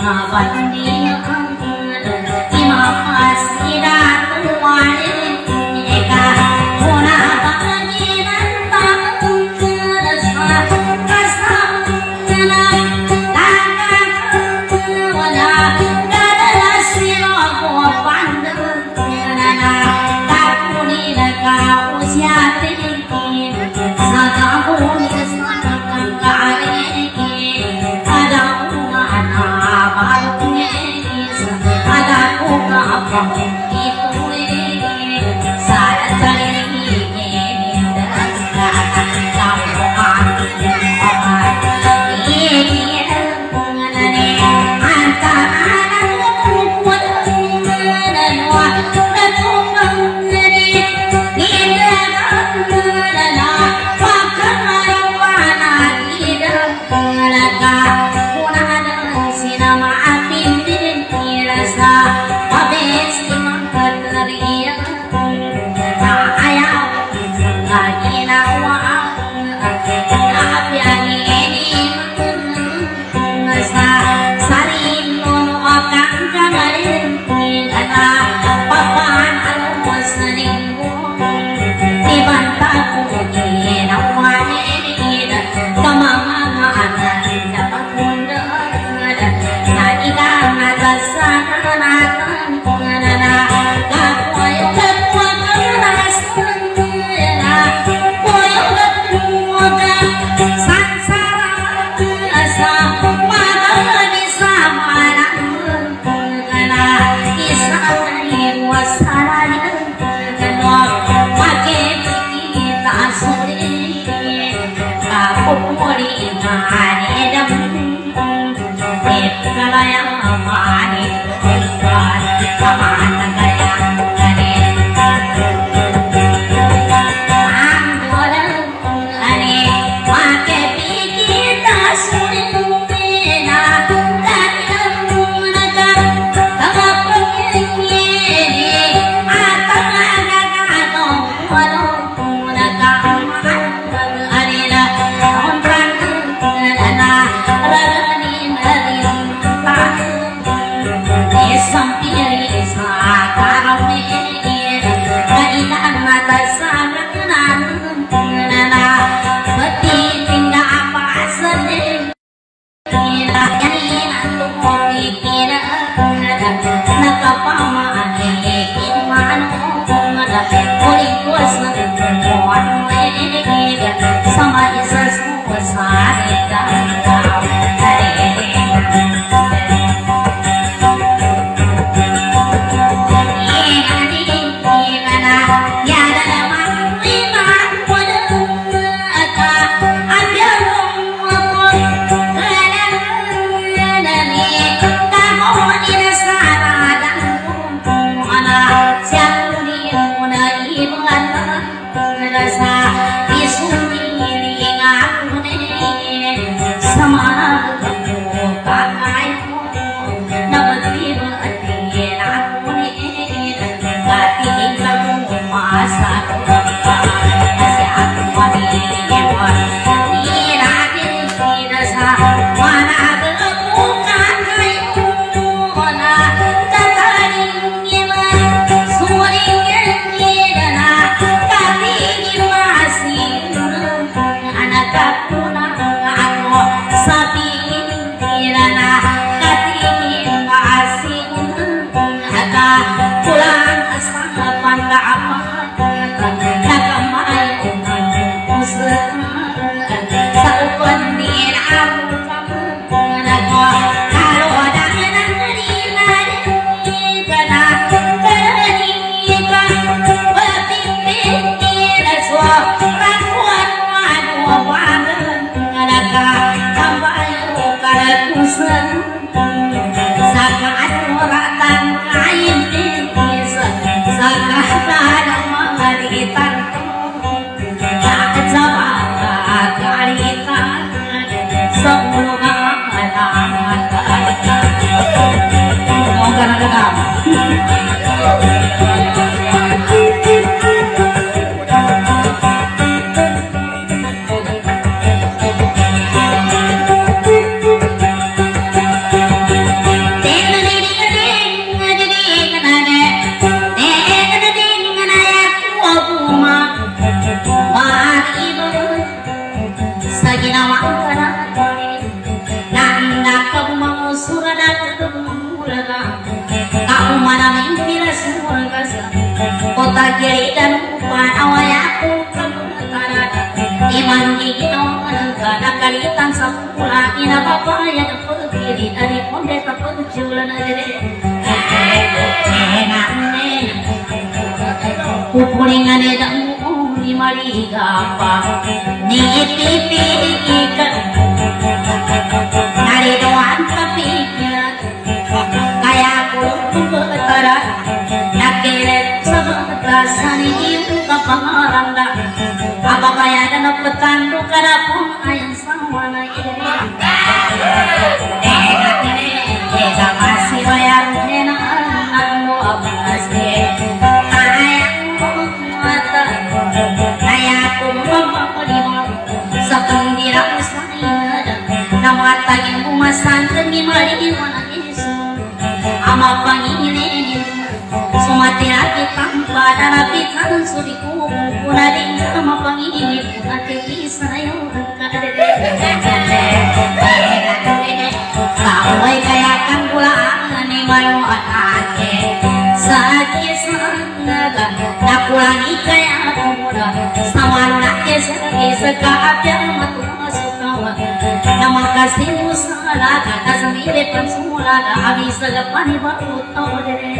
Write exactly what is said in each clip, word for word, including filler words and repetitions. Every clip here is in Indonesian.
Rasa isu miring kiri dan upan awayaku kebenaran iman gino kana kalitan sapula ina papaya kiri dari ponde tapenjulan adere enane kupulingan edamu di marigapa ni pipi ika nari doan tapi kaya ku betara nakere sebetasani ibu kapangaranda apa kaya dan petandu karapun ayam sawana ini ega masih bayar nena anu abas ayam mata kaya ku memperima sekendira saya nama taging umasan demi mari mana Yesus ama pangini sumati hati tanpa dan api kan sudiku punading sama pangini punati bisa yang kadede kawai kaya kan pula ani mayu atake sakit sangat nak pulangi kaya muda sama naknya segi sekap yang matu sukawa nama kasih musala kata sendiri pensula habis selepan baru tahu deh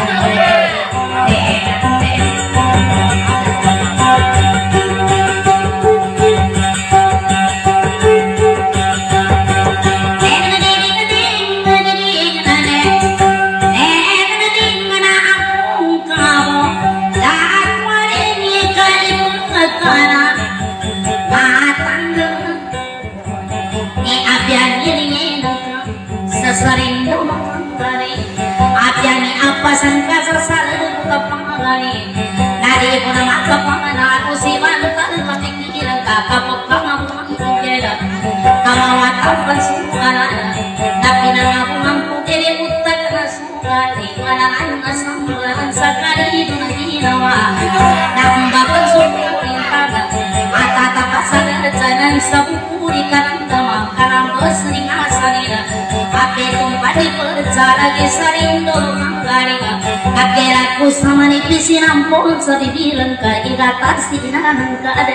serindu mengari apiani apa sangka selalu kepangani nari pun maka pangana aku si mantan kepikiran kakak pekang mengkira kamawat apa sungana tapi nang mampu jadi utak nasukati mana anga sambulan sakari dunia nambah pensukuri pada mata tapasan jalan saburi karang karang sering asalina ape tumpadi percara gesarindo manggarika kakeraku sama nipisi nampol sedibilan ka igatan sinan ka ada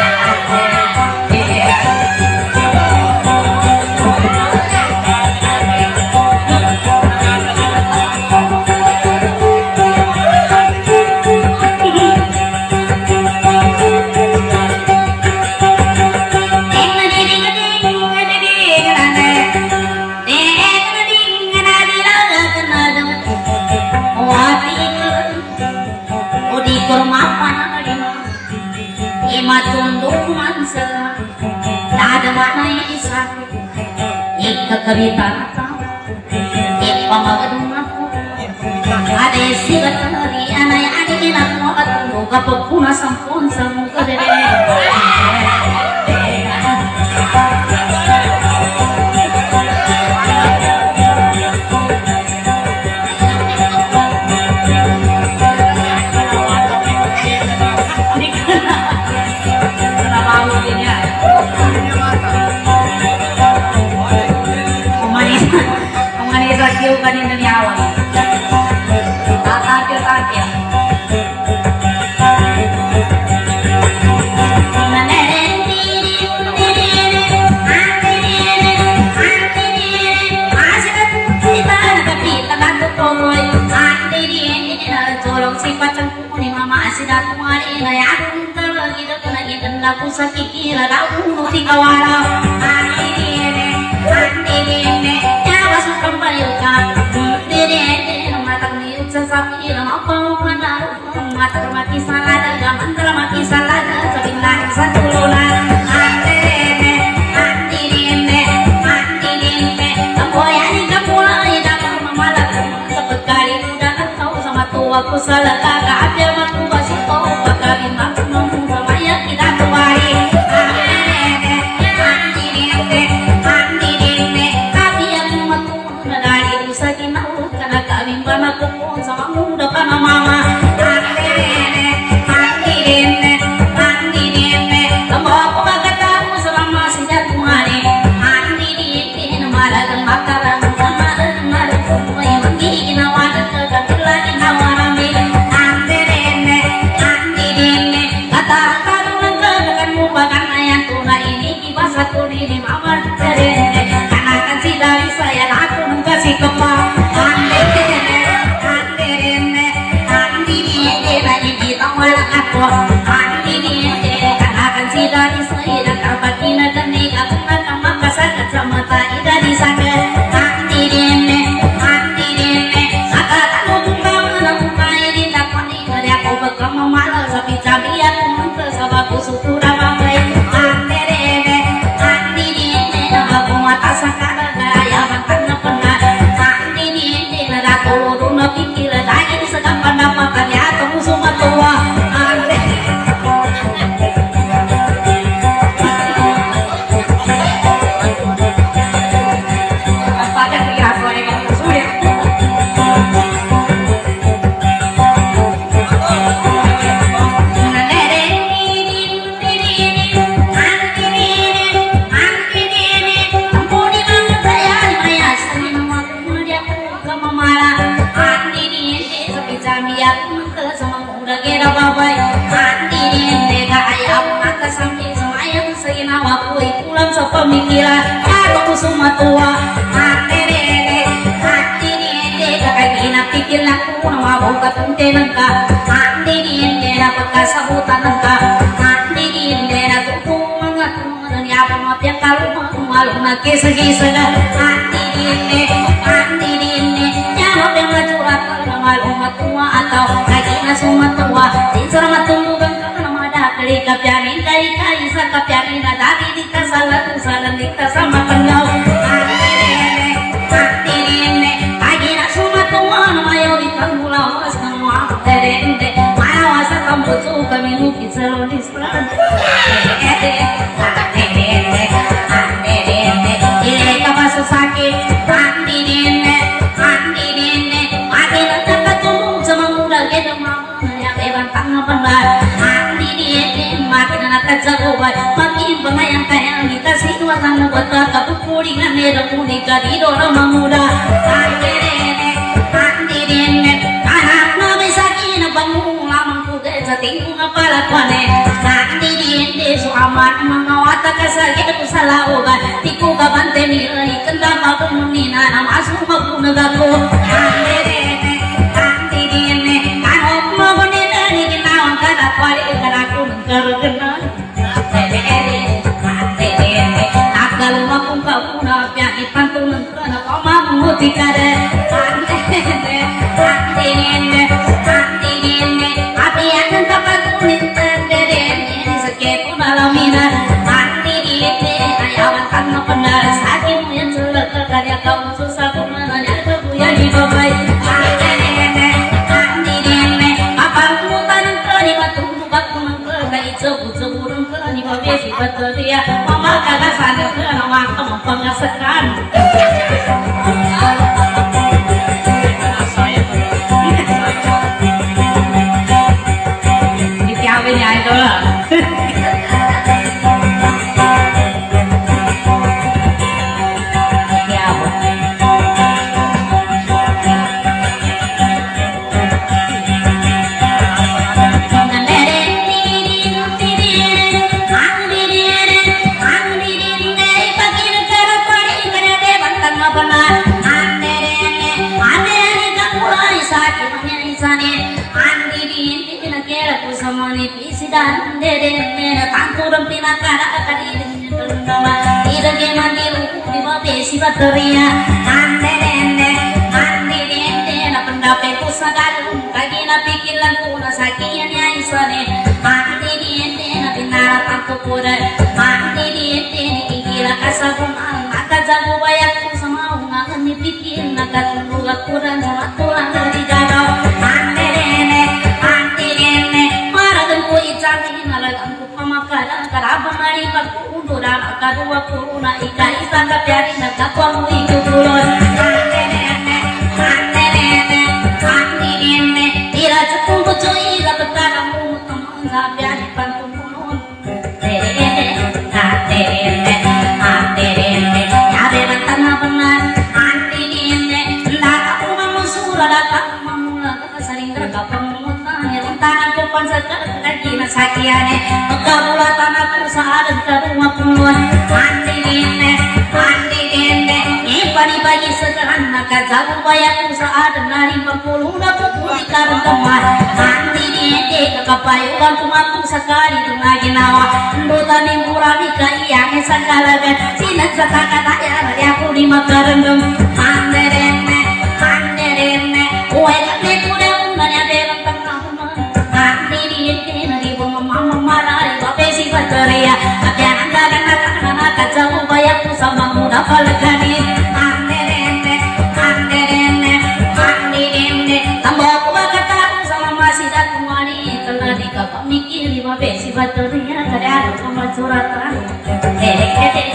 matunduk mansa ada mana isa ika kabitan ipa magadungaku ada sigat hari anay ani aku atunggu kapag puna sampun samu kadere Kiu kanin dari awal, takir takir. Tolong sifat cengkuh ni mama asidat kumari na ya terlagi dah kena kita laku sakit kira dah unu tiga wala. Andi ini, andi ini. Sapi nama pangkana mata mati salada gaman mati salada sabinang satululan ande ande ande ande ande kapoyani kapulai dapat mamalat sepekali udah tahu sama tuaku salah kakak aja matu basi kau bakal maknum sama ya kita tuai ande ande ande ande ande tapi aku matu dari dosa kinau karena kami banaku sama muda kana mama ande ande ande ande ande ande tidak kabakina geni kapuna kamaka sakat sama tak ida disakat mati dene mati dene sakatan muka menemuka ini takoni dari aku bekam memalas sapi cabi aku mente sabaku sutura bambai mati dene mati dene aku mata sakada gaya bantana pernah mati dene nada kolo na pikir lagi segala pendapatan ya temu semua tua pemikiran aku semua tua mati dede mati dede kakak gina pikir aku nama buka tunte nengka mati dede dapat kasabutan nengka mati dede aku kumangat kumangat ya pemat yang kalau malu nak kisah-kisah mati dede mati dede jawab yang ngacurat kalau malu tua atau kagina semua tua insar matunggu bangka nama dah kali kapianin kali kali sakapianin tadi dita salah salah dita sama kenal mati dene mati dene lagi nak semua tuan mayo ditanggulau semua terende mawasa kamu tuh kami mungkin selalu di sekolah dede mati dene mati dene ini kapan sakit mati dene mati dene mati nanti ketemu sama muda kita mau yang hebat tangan benar mati dene mati nanti jago baik makin penayang kayang kita sih tanah bata katu kuringan nera kunika di dorong muda mati dene mati dene anak nabi sakina bangun lamang kude satingku ngapala kwane mati dene so amat mengawata kasagit ku salah obat tiku kabante nilai kendama pemunina namasu mapunagaku mati dene mati dene kanok mabonina ni kinawang kada kwali kanaku mengkergenai kalau aku kau nak piaki pantul mentera kau mahu tikade ante ante ante ante ante api akan dapat kulit terdede ini sekepu dalam mina ante ante ayawan tanah benar sakit yang sulit karya kau susah menanya kebuya di babai ante ante ante ante apa kamu tanam terima tunggu batu mengker kali cebu ceburung kerani babi sifat dia mama kagak sadar waktu pengasakan ditiawinnya itu lah dan dede nena tantu rempina kada kadi nama ida ge mandiru di babe si bateria ande dende ande dende na pendape ku sagalu kagi na pikiran ku na sakian ya isane ande dende na pinara tantu pura ande dende ni ikila kasabun maka jago bayakku sama ungan ni pikir na katulu akuran sama tulang di jadau ande dende ande dende ku ijani nalagang ku pamakala karabang mari pagkuunduran akadua kuruna ika isa kapiari nagkakwamu ikutulon ante nene ante nene ante nene tira cukung kucuy kapetaramu teman kapiari pantumunun ante ante nene ante nene nyabe bantana benar ante nene ndak aku mamusura datang mamula kasaring kapang tanah kupan sekali na sakiane magkabula tanah ku sa adan karuma puluan mandi dine mandi dine pani pagi sederhana kajabu bayak saat nari pempuluh dapur di karung kemar mandi diete kekapayuan tumaku sekali tunagi nawa nduta nimbura dikai yang sakalagan sinan satakata ya dia aku di makarendem manderene manderene uai kane kuda undanya dereng tengah mandi diete nari mama marah bape si bateria apian anggaran anak kajabu bayak sama muda palekani manderene manderene manderene tambah kubakata sama masih datang wani telah dikapak mikir lima besi bateria kada sama curatan hehe hehe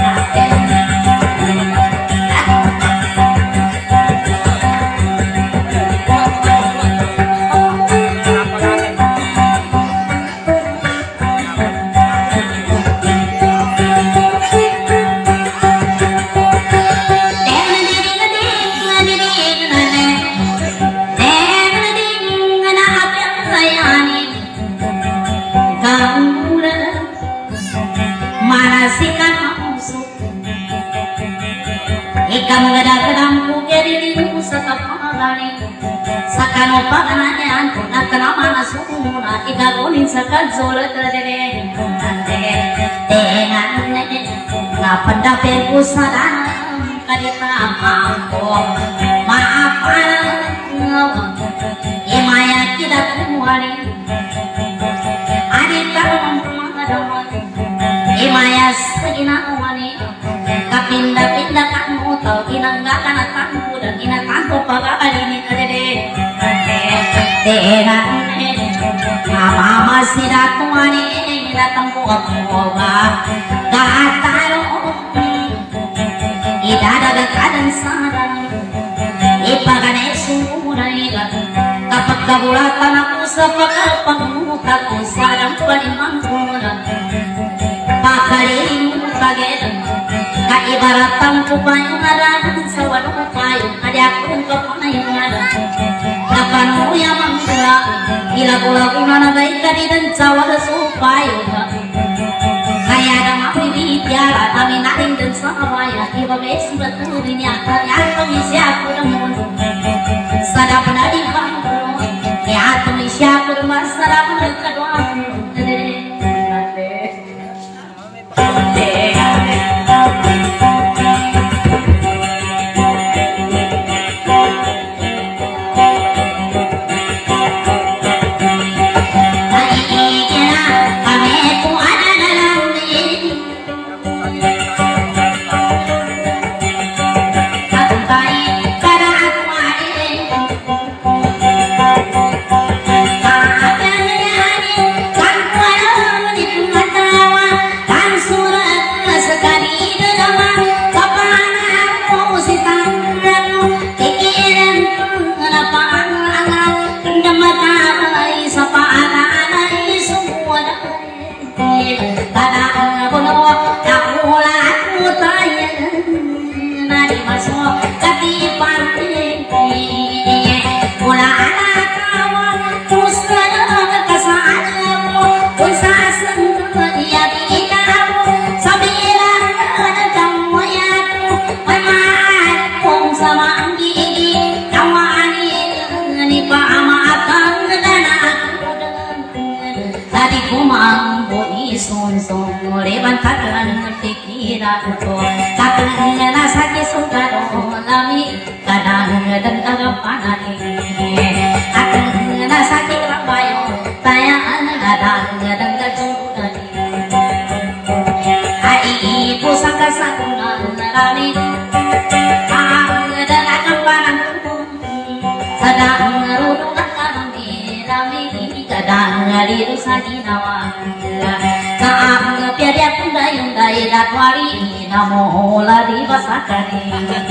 ikan gedang-gedang kukeriling sakapagani sakano pagananya na kenama na sumuna igagonin sakadzula tadere dengan na pendapel kusada kadita mampu maafan imaya kita kumuari adita mengadamon imaya segina umani kapinda-pinda kamu tau inanggakan atanku dan inatanku pagakali ini adede dengan mama masih datang wani datang ku aku gatalo ida ada kadang sadang ipagane sumura iga tapak kabulatan aku sepakat pangmuka ku sadang palimangku pakalimu kagetan ka ibaratan ko payong arahan sa walong payong ada akong kapayong arahan kapanuya manggula ilagula kuna na baik kadidan sa wala supayong kaya na mapibitiara kami natin dan sa kawayan iba besi baturin niya kaya misi ako ng mundo sarap na di pangkulo kaya misi ako ng masarap na kadwang namo lari basakari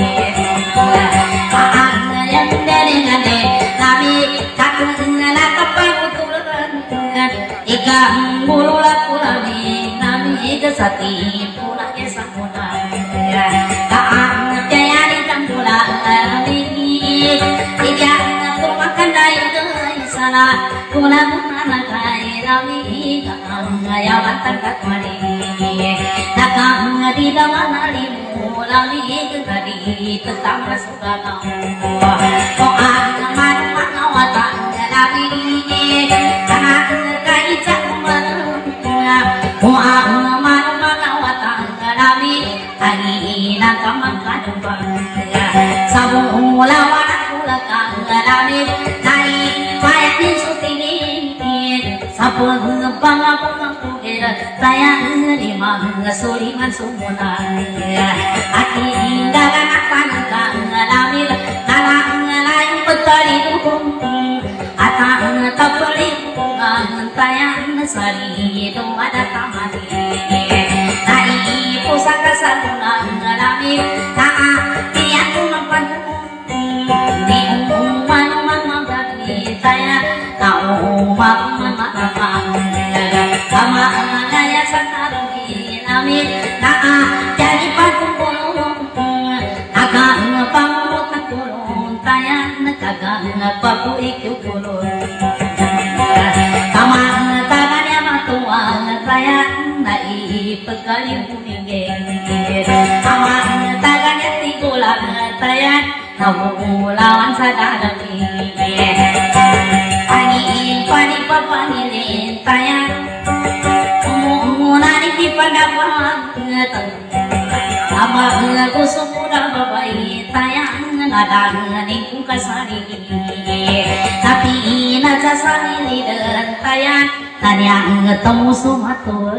ang yang derengane kami kakna kapakutulan ikang bulula kulani nami gesati pula kesakuna kaang jayani kangkula ini tidak makan dai sana kuna mana kai nami kaang ya bantang katmani nakang di dalam limu lali gadi hari tetap sudah kau kau ang mana wata nabi anak kai cak mana kau ang mana wata nabi hari nakam kadang sabu lawan kula kang nabi nai payah sutini sabu bang bang kira sayang di mang suliman sumuna aki dagang panang nabi nalang lain petari dukung atang tapeli ngan tayang sari do ada tamani nai pusaka sabuna nabi ta tiang kumpan di umman man magati tayang kau mang mang kama naya sanari nami naa jadi pakumpul agak ngepamut kulun tayang kagak ngepapu ikupulun kama tangannya matuang tayang nai pekali puningge kama tangannya tigulan tayang nabu lawan sadalami pani pani papangilin tayang Abang aku sudah babai tayang nadang ningku kasari tapi naja sari dan tayang tanyang ketemu sumatul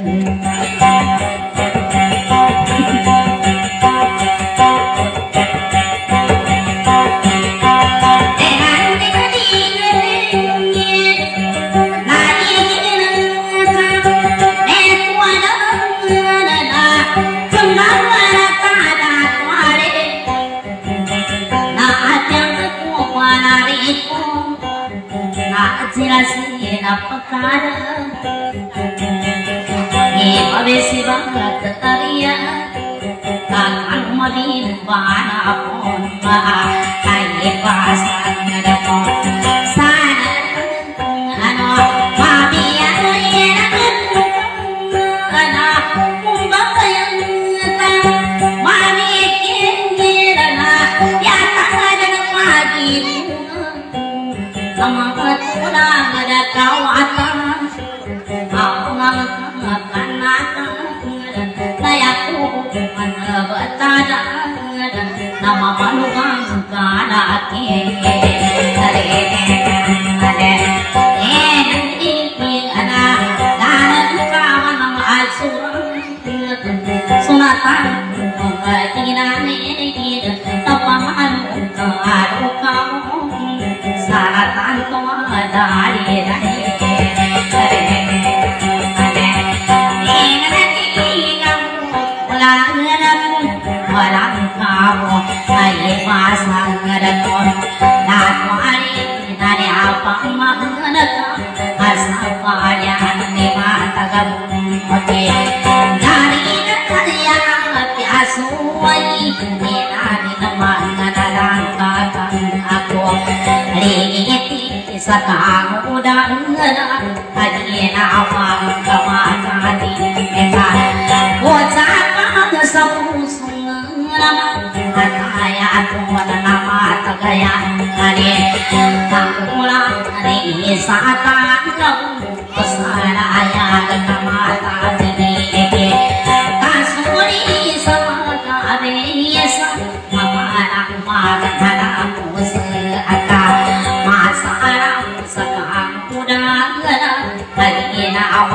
Sih apa kadang ini abis banget tetaria kakak malin bana pun mah kayak pasang ada pun sana ano mabia enak anak mumbang yang tak mami kira ya tak ada lagi sama pulang ada kawatan aku ngamakan layaku mana bertada nama manukan kada ati ada eh ini ada dan kawan nama asur sunatan tinane kita apa malu aduh kamu saratan to dari dari walang kamu ay pasang ngadakon nato ari nani apa magnaka asa payan ni matagam oke dari kaya ati asuai ni nani naman nadalang kakang ako lingiti sa kang udang adi na awang kamatati eka wajah sa pusong naman kaya ako na nama tagayan kani kakulang ni sa tatang pasara ayag kamata tinike kasuri sa mga karesa maparang maghanap mo sa ata masarap sa kakulang kaya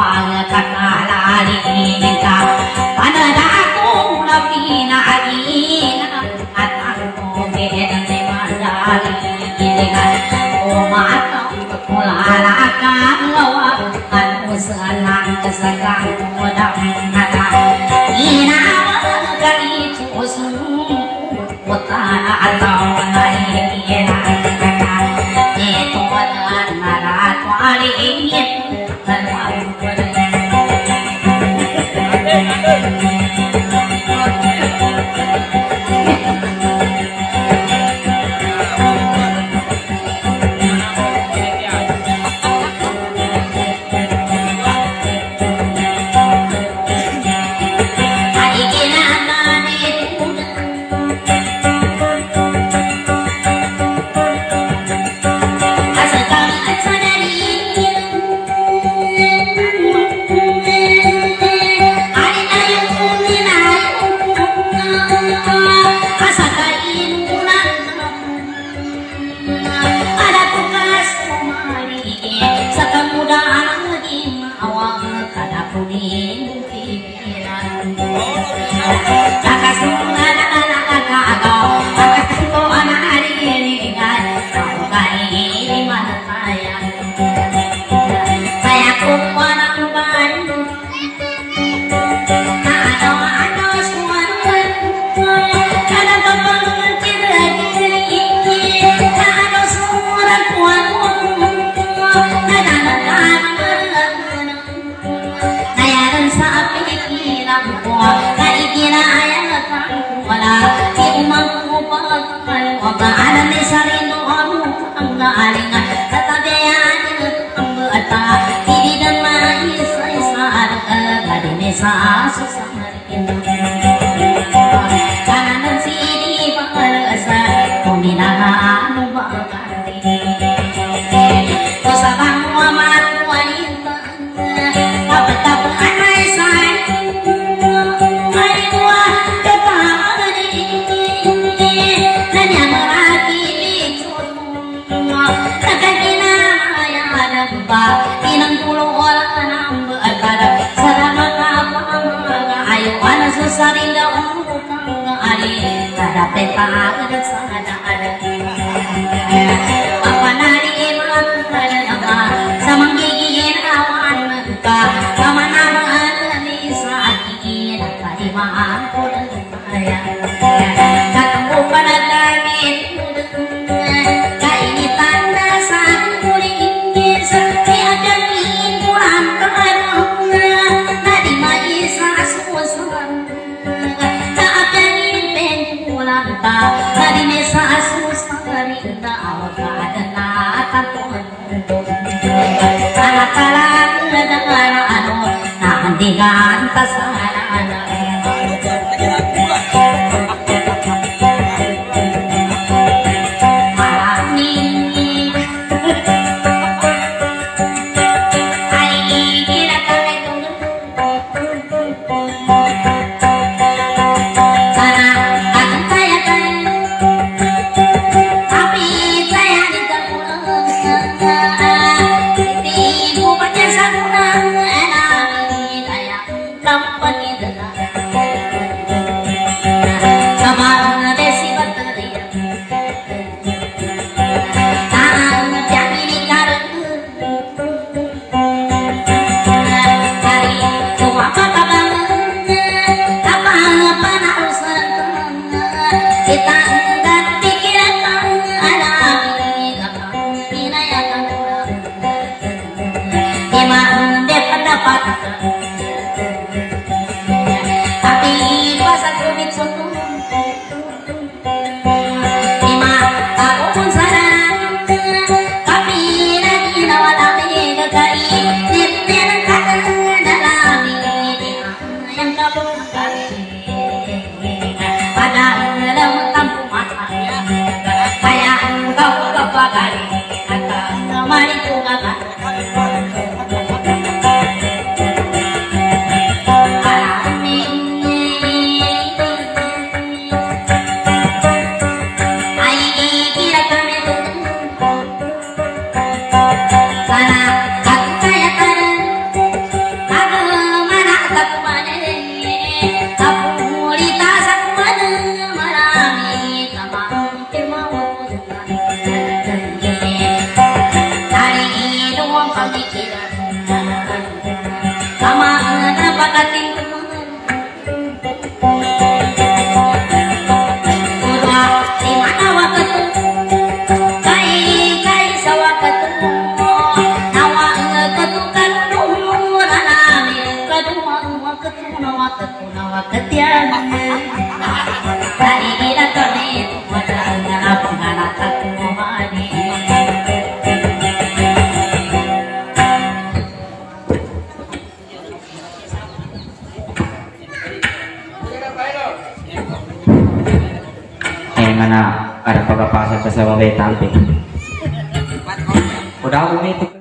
Ada pagkapasa ka sa babay tampik. Udah ako